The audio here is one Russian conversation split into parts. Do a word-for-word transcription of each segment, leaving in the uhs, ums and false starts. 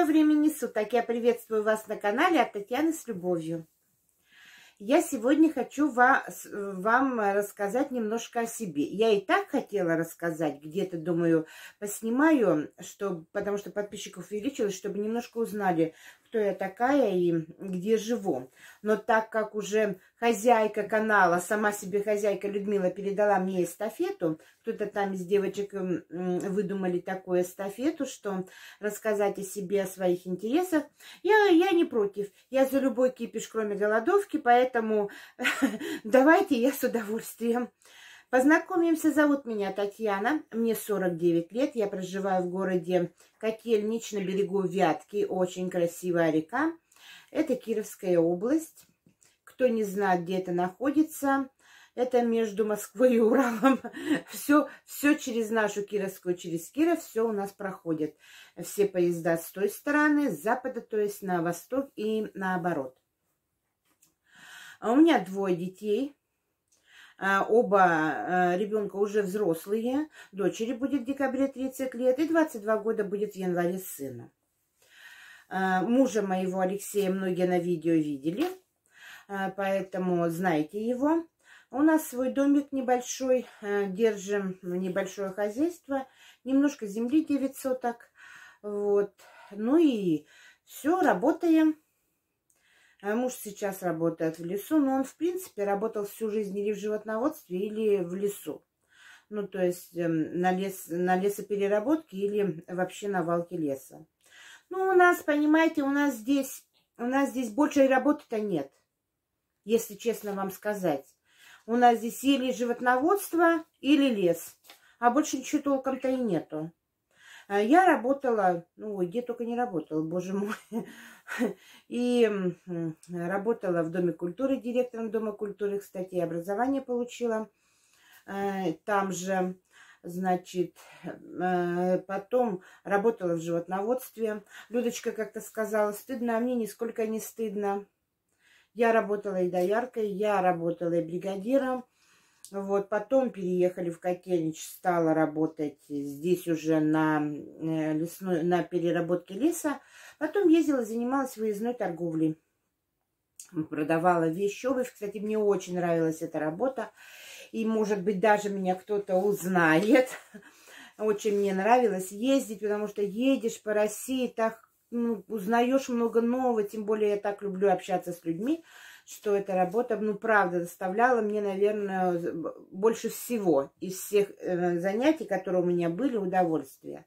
Доброго времени суток! Я приветствую вас на канале от Татьяны с любовью. Я сегодня хочу вас, вам рассказать немножко о себе. Я и так хотела рассказать, где-то, думаю, поснимаю, что, потому что подписчиков увеличилось, чтобы немножко узнали, кто я такая и где живу. Но так как уже хозяйка канала, сама себе хозяйка Людмила передала мне эстафету, кто-то там из девочек выдумали такую эстафету, что рассказать о себе, о своих интересах, я, я не против. Я за любой кипиш, кроме голодовки, поэтому давайте я с удовольствием. Познакомимся. Зовут меня Татьяна, мне сорок девять лет, я проживаю в городе Котельнич на берегу Вятки, очень красивая река. Это Кировская область. Кто не знает, где это находится, это между Москвой и Уралом. Все, все через нашу Кировскую, через Киров, все у нас проходит. Все поезда с той стороны, с запада, то есть на восток и наоборот. У меня двое детей. Оба ребенка уже взрослые. Дочери будет в декабре тридцать лет и двадцать два года будет в январе сыну. Мужа моего Алексея многие на видео видели, поэтому знаете его. У нас свой домик небольшой, держим небольшое хозяйство, немножко земли девять соток. Вот. Ну и все, работаем. Муж сейчас работает в лесу, но он, в принципе, работал всю жизнь или в животноводстве, или в лесу. Ну, то есть на, лес, на лесопереработке или вообще на валке леса. Ну, у нас, понимаете, у нас здесь, у нас здесь большей работы-то нет, если честно вам сказать. У нас здесь или животноводство, или лес, а больше ничего толком-то и нету. Я работала, ну, где только не работала, боже мой. И работала в Доме культуры, директором Дома культуры, кстати, и образование получила там же. Значит, потом работала в животноводстве. Людочка как-то сказала, стыдно, а мне нисколько не стыдно. Я работала и дояркой, я работала и бригадиром. Вот, потом переехали в Котельнич, стала работать здесь уже на лесной, на переработке леса. Потом ездила, занималась выездной торговлей. Продавала вещи, обувь. Кстати, мне очень нравилась эта работа. И, может быть, даже меня кто-то узнает. Очень мне нравилось ездить, потому что едешь по России, так ну, узнаешь много нового. Тем более я так люблю общаться с людьми, что эта работа, ну, правда, доставляла мне, наверное, больше всего из всех э, занятий, которые у меня были, удовольствие.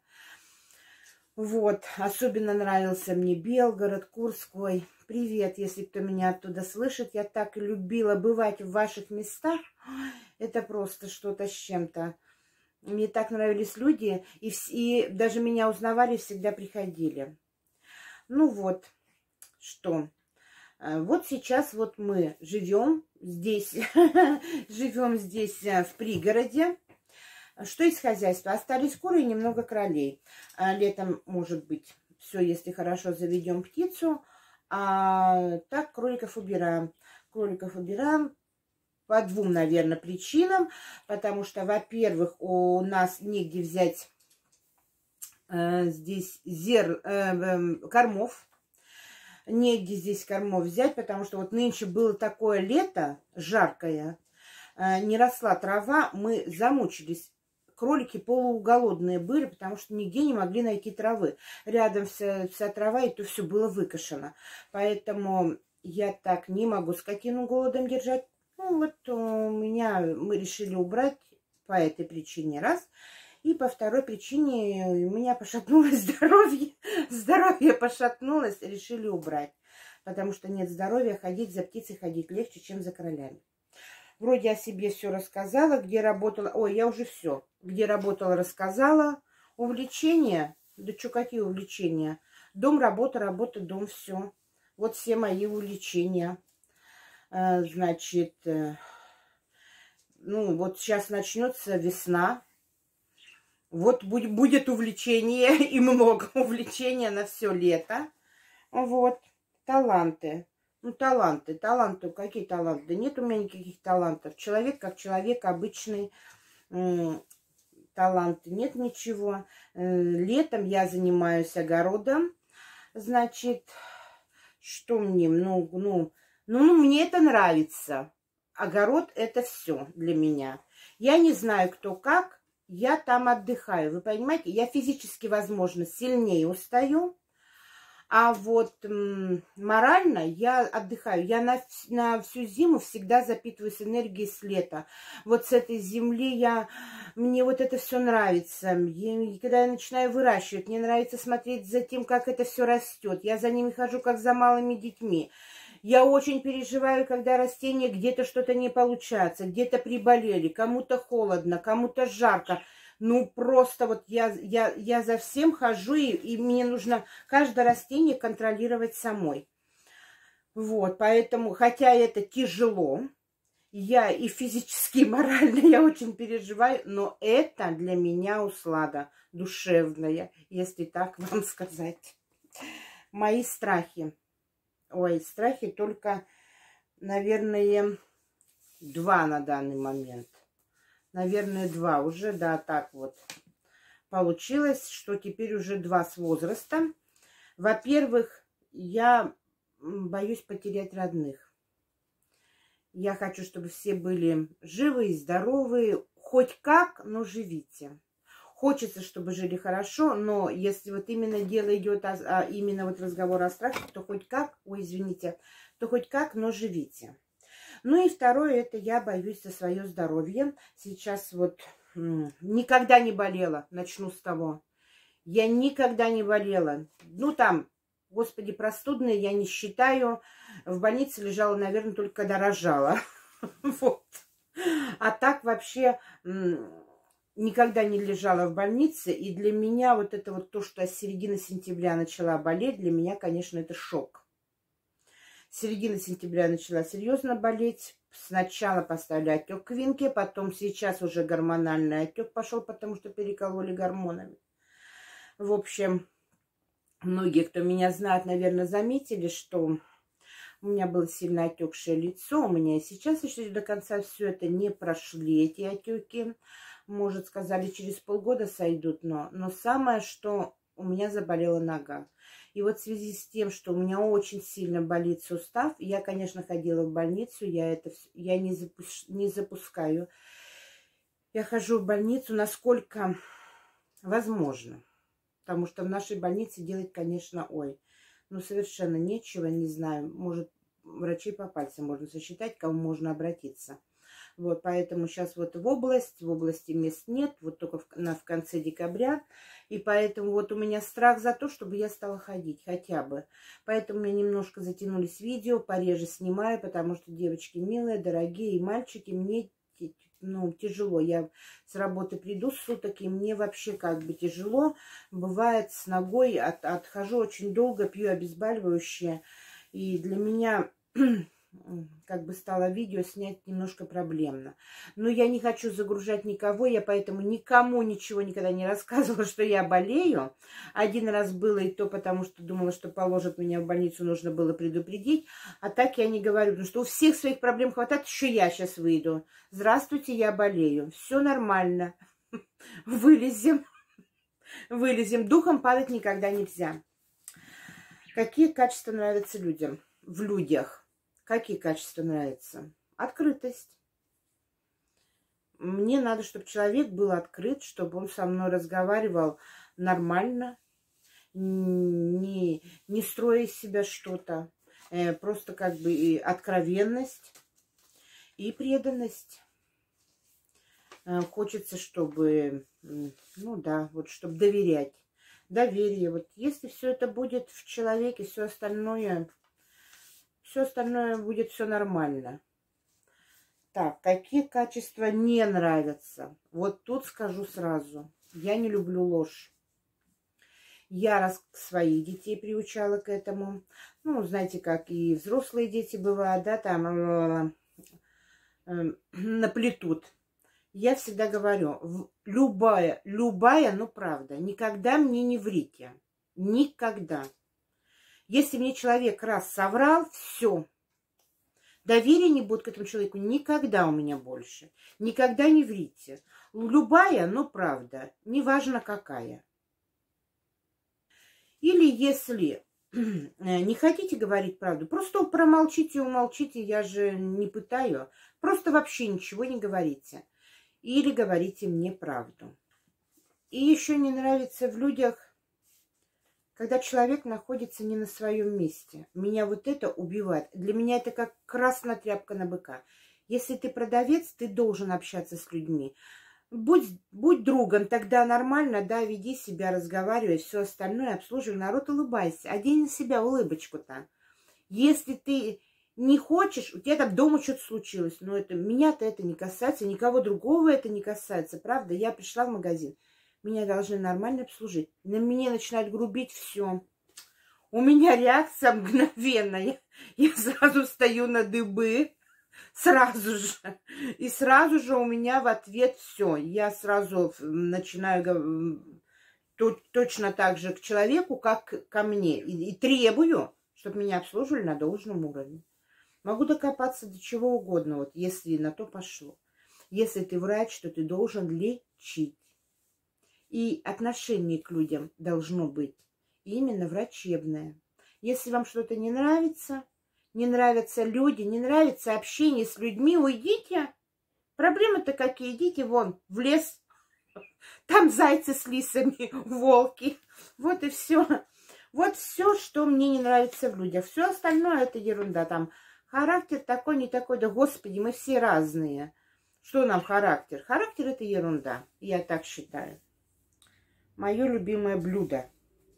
Вот, особенно нравился мне Белгород, Курск. Ой, привет, если кто меня оттуда слышит. Я так любила бывать в ваших местах. Это просто что-то с чем-то. Мне так нравились люди, и, и даже меня узнавали, всегда приходили. Ну вот, что... Вот сейчас вот мы живем здесь, живем здесь в пригороде. Что из хозяйства? Остались куры и немного кролей. Летом, может быть, все, если хорошо заведем птицу. А так кроликов убираем. Кроликов убираем по двум, наверное, причинам. Потому что, во-первых, у нас негде взять э, здесь зер, э, кормов. Негде здесь кормов взять, потому что вот нынче было такое лето жаркое, не росла трава, мы замучились. Кролики полуголодные были, потому что нигде не могли найти травы. Рядом вся, вся трава, и то все было выкошено. Поэтому я так не могу скотину голодом держать. Ну вот у меня мы решили убрать по этой причине раз. И по второй причине у меня пошатнулось здоровье. Здоровье пошатнулось, решили убрать. Потому что нет здоровья, ходить за птицей ходить легче, чем за кролями. Вроде о себе все рассказала, где работала. Ой, я уже все. Где работала, рассказала. Увлечения? Да что, какие увлечения? Дом, работа, работа, дом, все. Вот все мои увлечения. Значит, ну вот сейчас начнется весна. Вот будет увлечение, и много увлечения на все лето. Вот, таланты. Ну, таланты, таланты, какие таланты? Да нет у меня никаких талантов. Человек как человек, обычный, таланты нет ничего. Летом я занимаюсь огородом. Значит, что мне? Ну, ну, ну, ну, мне это нравится. Огород – это все для меня. Я не знаю, кто как, я там отдыхаю. Вы понимаете, я физически, возможно, сильнее устаю, а вот м, морально я отдыхаю. Я на, на всю зиму всегда запитываюсь энергией с лета. Вот с этой земли я... Мне вот это все нравится. Я, когда я начинаю выращивать, мне нравится смотреть за тем, как это все растет. Я за ними хожу, как за малыми детьми. Я очень переживаю, когда растения где-то что-то не получается, где-то приболели, кому-то холодно, кому-то жарко. Ну, просто вот я, я, я за всем хожу, и, и мне нужно каждое растение контролировать самой. Вот, поэтому, хотя это тяжело, я и физически, и морально я очень переживаю, но это для меня услада душевная, если так вам сказать. Мои страхи. Ой, страхи только, наверное, два на данный момент. Наверное, два уже, да, так вот получилось, что теперь уже два с возраста. Во-первых, я боюсь потерять родных. Я хочу, чтобы все были живы и здоровы, хоть как, но живите. Хочется, чтобы жили хорошо, но если вот именно дело идет, о, а именно вот разговор о страхе, то хоть как, ой, извините, то хоть как, но живите. Ну и второе, это я боюсь за свое здоровье. Сейчас вот м, никогда не болела, начну с того. Я никогда не болела. Ну там, господи, простудная я не считаю. В больнице лежала, наверное, только когда рожала. Вот. А так вообще м, никогда не лежала в больнице. И для меня вот это вот то, что я с середины сентября начала болеть, для меня, конечно, это шок. С середины сентября начала серьезно болеть. Сначала поставили отек квинки, потом сейчас уже гормональный отек пошел, потому что перекололи гормонами. В общем, многие, кто меня знает, наверное, заметили, что у меня было сильно отекшее лицо. У меня и сейчас еще до конца все это не прошли, эти отеки. Может, сказали, через полгода сойдут, но, но самое, что у меня заболела нога. И вот в связи с тем, что у меня очень сильно болит сустав, я, конечно, ходила в больницу, я это я не, запуш, не запускаю. Я хожу в больницу, насколько возможно. Потому что в нашей больнице делать, конечно, ой, ну совершенно нечего, не знаю. Может, врачей по пальцам можно сосчитать, к кому можно обратиться. Вот, поэтому сейчас вот в область, в области мест нет, вот только в, на, в конце декабря. И поэтому вот у меня страх за то, чтобы я стала ходить хотя бы. Поэтому у меня немножко затянулись видео, пореже снимаю, потому что девочки милые, дорогие, и мальчики, мне ну, тяжело. Я с работы приду с суток, и мне вообще как бы тяжело. Бывает с ногой, от, отхожу очень долго, пью обезболивающее. И для меня... как бы стало видео снять немножко проблемно. Но я не хочу загружать никого, я поэтому никому ничего никогда не рассказывала, что я болею. Один раз было и то, потому что думала, что положат меня в больницу, нужно было предупредить. А так я не говорю, потому что у всех своих проблем хватает, еще я сейчас выйду. Здравствуйте, я болею. Все нормально. Вылезем. Вылезем. Духом падать никогда нельзя. Какие качества нравятся людям? В людях. Какие качества нравятся? Открытость. Мне надо, чтобы человек был открыт, чтобы он со мной разговаривал нормально, не, не строя из себя что-то. Э, просто как бы и откровенность и преданность. Э, хочется, чтобы, ну да, вот чтобы доверять. Доверие. Вот если все это будет в человеке, все остальное... Все остальное будет все нормально. Так, какие качества не нравятся? Вот тут скажу сразу. Я не люблю ложь. Я раз своих детей приучала к этому. Ну, знаете, как и взрослые дети бывают, да, там э, э, наплетут. Я всегда говорю, любая, любая, ну правда, никогда мне не врите. Никогда. Если мне человек раз соврал, все. Доверия не будет к этому человеку никогда у меня больше. Никогда не врите. Любая, но правда. Неважно какая. Или если не хотите говорить правду, просто промолчите, умолчите, я же не пытаю. Просто вообще ничего не говорите. Или говорите мне правду. И еще не нравится в людях, когда человек находится не на своем месте. Меня вот это убивает. Для меня это как красная тряпка на быка. Если ты продавец, ты должен общаться с людьми. Будь, будь другом, тогда нормально, да, веди себя, разговаривай, все остальное, обслуживай народ, улыбайся. Одень на себя улыбочку-то. Если ты не хочешь, у тебя там дома что-то случилось, но это, меня-то это не касается, никого другого это не касается, правда? Я пришла в магазин, меня должны нормально обслужить. На меня начинают грубить, все. У меня реакция мгновенная. Я сразу стою на дыбы. Сразу же. И сразу же у меня в ответ все. Я сразу начинаю точно так же к человеку, как ко мне. И, и требую, чтобы меня обслуживали на должном уровне. Могу докопаться до чего угодно, вот, если на то пошло. Если ты врач, то ты должен лечить. И отношение к людям должно быть именно врачебное. Если вам что-то не нравится, не нравятся люди, не нравится общение с людьми, уйдите. Проблемы-то какие? Идите вон в лес. Там зайцы с лисами, волки. Вот и все. Вот все, что мне не нравится в людях. Все остальное это ерунда. Там характер такой, не такой. Да господи, мы все разные. Что нам характер? Характер это ерунда. Я так считаю. Мое любимое блюдо.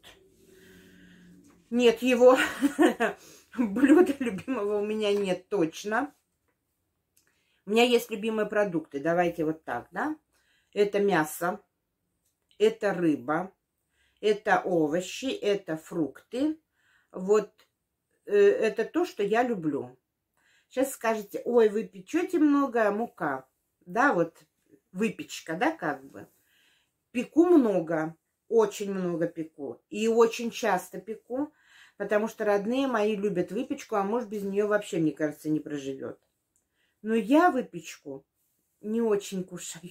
Нет его. Блюда любимого у меня нет точно. У меня есть любимые продукты. Давайте вот так, да? Это мясо, это рыба, это овощи, это фрукты. Вот э, это то, что я люблю. Сейчас скажете, ой, вы печете много, мука. Да, вот выпечка, да, как бы. Пеку много, очень много пеку. И очень часто пеку. Потому что родные мои любят выпечку, а муж без нее вообще, мне кажется, не проживет. Но я выпечку не очень кушаю.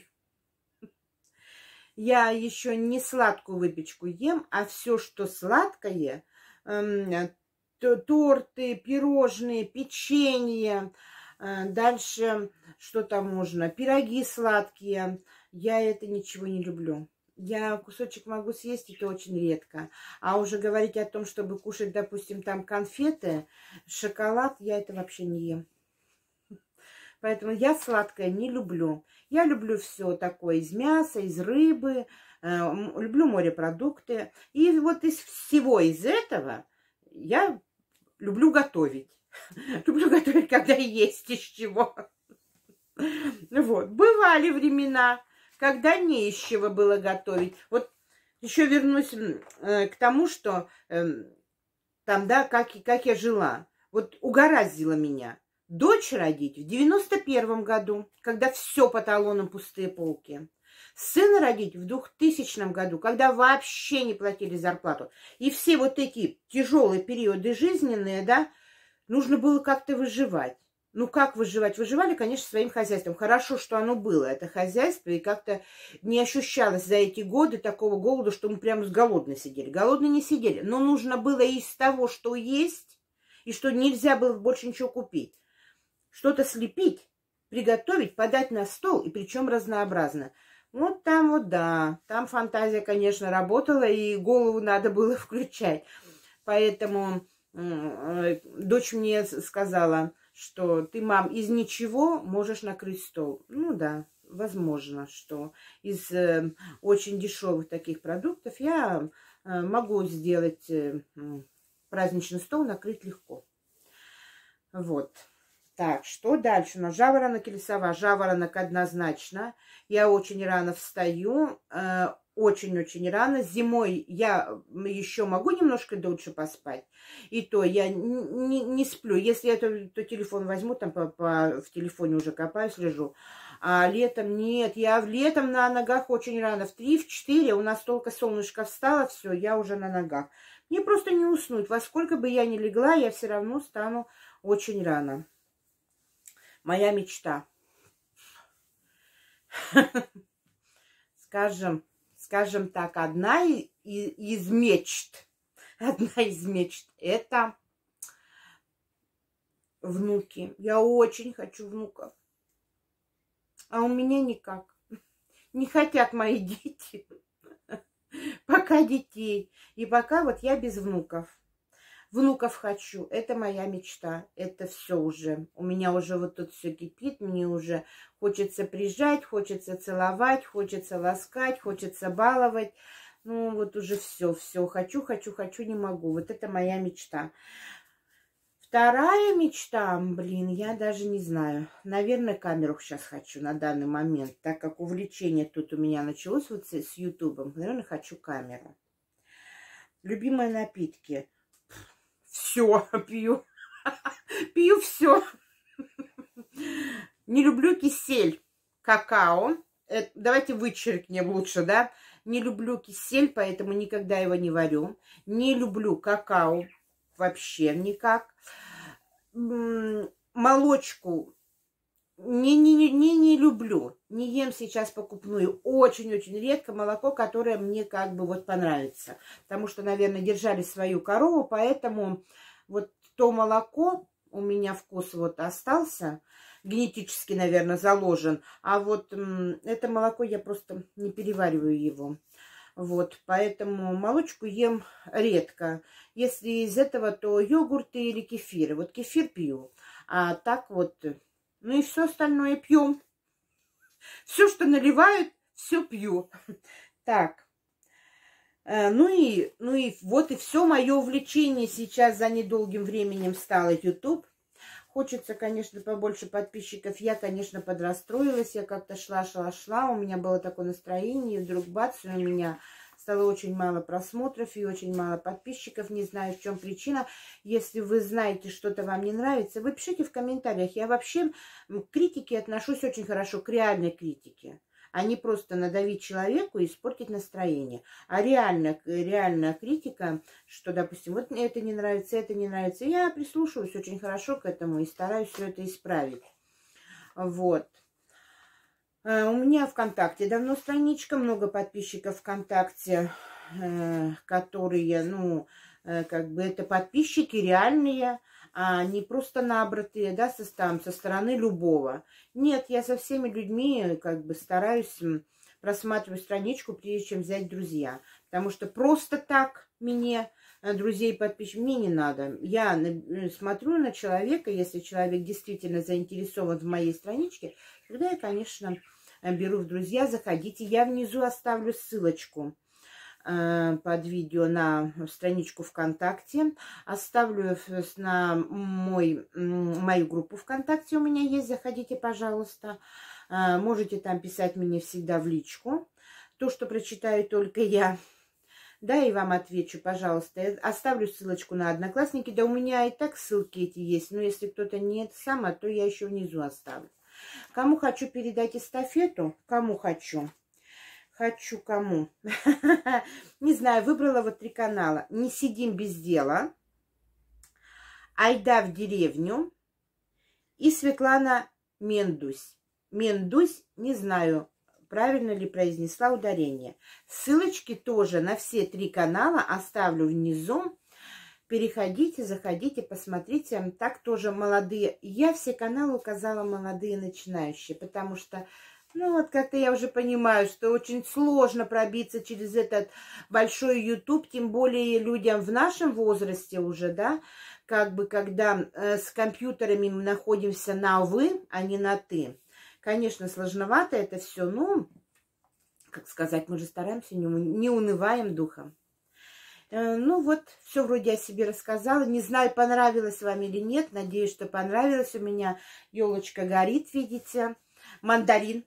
Я еще не сладкую выпечку ем, а все, что сладкое, э, торты, пирожные, печенье, э, дальше что там можно, пироги сладкие, я это ничего не люблю. Я кусочек могу съесть, это очень редко. А уже говорить о том, чтобы кушать, допустим, там конфеты, шоколад, я это вообще не ем. Поэтому я сладкое не люблю. Я люблю все такое из мяса, из рыбы, э, люблю морепродукты. И вот из всего из этого я люблю готовить. Люблю готовить, когда есть из чего. Вот. Бывали времена, когда не из чего было готовить. Вот еще вернусь э, к тому, что э, там, да, как, как я жила. Вот угораздило меня дочь родить в девяносто первом году, когда все по талонам пустые полки. Сына родить в двухтысячном году, когда вообще не платили зарплату. И все вот эти тяжелые периоды жизненные, да, нужно было как-то выживать. Ну, как выживать? Выживали, конечно, своим хозяйством. Хорошо, что оно было, это хозяйство, и как-то не ощущалось за эти годы такого голода, что мы прямо с голодной сидели. Голодные не сидели, но нужно было из того, что есть, и что нельзя было больше ничего купить, что-то слепить, приготовить, подать на стол, и причем разнообразно. Вот там вот, да, там фантазия, конечно, работала, и голову надо было включать. Поэтому э, дочь мне сказала, что ты, мам, из ничего можешь накрыть стол. Ну да, возможно, что из э, очень дешевых таких продуктов я э, могу сделать э, праздничный стол, накрыть легко. Вот. Так, что дальше? У нас жаворонок или сова? Жаворонок однозначно. Я очень рано встаю, э, очень-очень рано. Зимой я еще могу немножко дольше поспать. И то я не, не сплю. Если я то, то телефон возьму, там по, по, в телефоне уже копаюсь, лежу. А летом нет. Я летом на ногах очень рано. В три, в четыре у нас только солнышко встало, все, я уже на ногах. Мне просто не уснуть. Во сколько бы я ни легла, я все равно стану очень рано. Моя мечта. Скажем, скажем так, одна из мечт одна из мечт – это внуки. Я очень хочу внуков. А у меня никак. Не хотят мои дети. Пока детей. И пока вот я без внуков. Внуков хочу. Это моя мечта. Это все уже. У меня уже вот тут все кипит. Мне уже хочется прижать, хочется целовать, хочется ласкать, хочется баловать. Ну вот уже все, все. Хочу, хочу, хочу, не могу. Вот это моя мечта. Вторая мечта, блин, я даже не знаю. Наверное, камеру сейчас хочу на данный момент, так как увлечение тут у меня началось вот с, с Ютубом. Наверное, хочу камеру. Любимые напитки. Все пью. Пью все. Не люблю кисель. Какао. Это, давайте вычеркнем лучше, да? Не люблю кисель, поэтому никогда его не варю. Не люблю какао. Вообще никак. Молочку не, не, не, не люблю. Не ем сейчас покупную. Очень-очень редко молоко, которое мне как бы вот понравится. Потому что, наверное, держали свою корову, поэтому вот то молоко у меня вкус вот остался. Генетически, наверное, заложен. А вот это молоко я просто не перевариваю его. Вот, поэтому молочку ем редко. Если из этого, то йогурты или кефиры. Вот кефир пью. А так вот, ну и все остальное пьем. Все, что наливают, все пью. Так. Ну и, ну и вот и все мое увлечение сейчас за недолгим временем стало YouTube. Хочется, конечно, побольше подписчиков. Я, конечно, подрастроилась. Я как-то шла-шла-шла. У меня было такое настроение. И вдруг бац, у меня стало очень мало просмотров и очень мало подписчиков. Не знаю, в чем причина. Если вы знаете, что-то вам не нравится, вы пишите в комментариях. Я вообще к критике отношусь очень хорошо, к реальной критике. А не просто надавить человеку и испортить настроение. А реально, реальная критика, что, допустим, вот мне это не нравится, это не нравится. Я прислушиваюсь очень хорошо к этому и стараюсь все это исправить. Вот. У меня ВКонтакте давно страничка, много подписчиков ВКонтакте, которые, ну, как бы это подписчики реальные, а не просто набратые, да, со, там, со стороны любого. Нет, я со всеми людьми как бы стараюсь просматривать страничку, прежде чем взять друзья. Потому что просто так мне друзей подписчиков мне не надо. Я смотрю на человека, если человек действительно заинтересован в моей страничке, тогда я, конечно, беру в друзья, заходите. Я внизу оставлю ссылочку под видео на страничку ВКонтакте. Оставлю на мой, мою группу ВКонтакте. У меня есть. Заходите, пожалуйста. Можете там писать мне всегда в личку. То, что прочитаю только я. Да, и вам отвечу, пожалуйста. Я оставлю ссылочку на Одноклассники. Да у меня и так ссылки эти есть. Но если кто-то не это самое, то я еще внизу оставлю. Кому хочу передать эстафету? Кому хочу? Хочу кому? Не знаю, выбрала вот три канала. Не сидим без дела. Айда в деревню. И Светлана Мендусь. Мендусь, не знаю, правильно ли произнесла ударение. Ссылочки тоже на все три канала оставлю внизу. Переходите, заходите, посмотрите. Так тоже молодые. Я все каналы указала молодые начинающие, потому что... Ну, вот как-то я уже понимаю, что очень сложно пробиться через этот большой YouTube, тем более людям в нашем возрасте уже, да, как бы, когда э, с компьютерами мы находимся на «вы», а не на «ты». Конечно, сложновато это все, но, как сказать, мы же стараемся, не, не унываем духом. Э, ну, вот, все вроде о себе рассказала. Не знаю, понравилось вам или нет. Надеюсь, что понравилось. У меня елочка горит, видите. Мандарин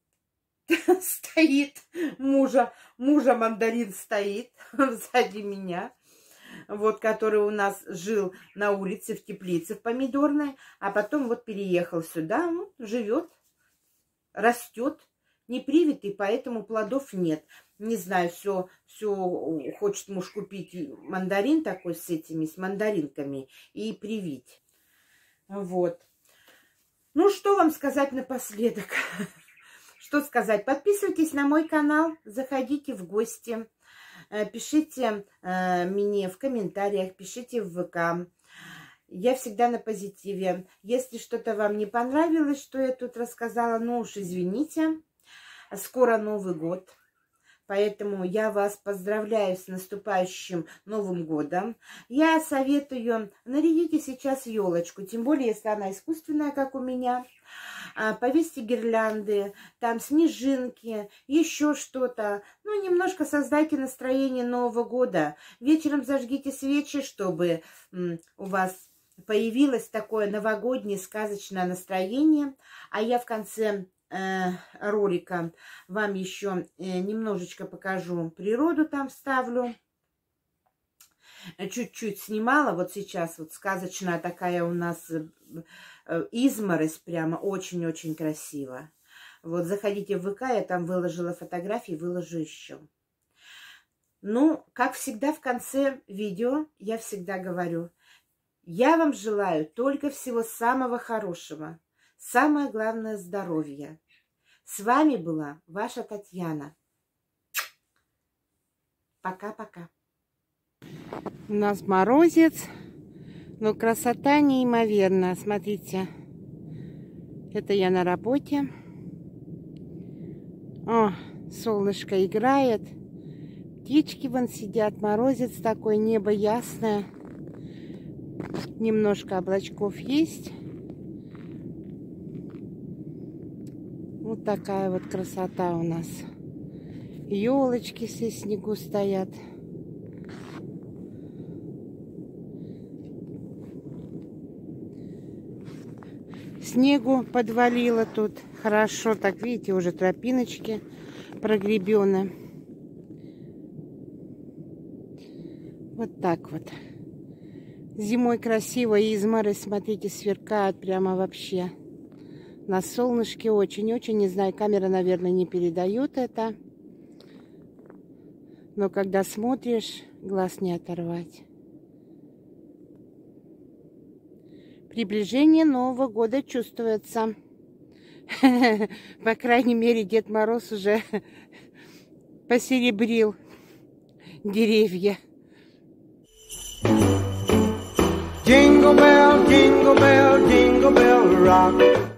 стоит, мужа, мужа мандарин стоит сзади меня, вот, который у нас жил на улице в теплице в помидорной, а потом вот переехал сюда, ну, живет, растет, не привитый, поэтому плодов нет. Не знаю, все, все хочет муж купить мандарин такой с этими, с мандаринками и привить. Вот. Ну, что вам сказать напоследок? Что сказать? Подписывайтесь на мой канал, заходите в гости. Пишите мне в комментариях, пишите в ВК. Я всегда на позитиве. Если что-то вам не понравилось, что я тут рассказала, ну уж извините. Скоро Новый год. Поэтому я вас поздравляю с наступающим Новым годом. Я советую, нарядите сейчас елочку, тем более, если она искусственная, как у меня. Повесьте гирлянды, там снежинки, еще что-то. Ну, немножко создайте настроение Нового года. Вечером зажгите свечи, чтобы у вас появилось такое новогоднее сказочное настроение. А я в конце ролика вам еще немножечко покажу природу, там вставлю. Чуть-чуть снимала, вот сейчас вот сказочная такая у нас изморозь, прямо очень-очень красиво. Вот заходите в ВК, я там выложила фотографии, выложу еще. Ну, как всегда в конце видео я всегда говорю, я вам желаю только всего самого хорошего. Самое главное – здоровья. С вами была ваша Татьяна. Пока-пока. У нас морозец, но красота неимоверная. Смотрите, это я на работе. О, солнышко играет. Птички вон сидят, морозец такой, небо ясное. Немножко облачков есть. Вот такая вот красота у нас. Елочки все в снегу стоят. Снегу подвалило тут. Хорошо, так видите, уже тропиночки прогребены. Вот так вот. Зимой красиво, и изморозь, смотрите, сверкает прямо вообще. На солнышке очень-очень, не знаю, камера, наверное, не передает это. Но когда смотришь, глаз не оторвать. Приближение Нового года чувствуется. По крайней мере, Дед Мороз уже посеребрил деревья. Jingle bell, jingle bell, jingle bell rock.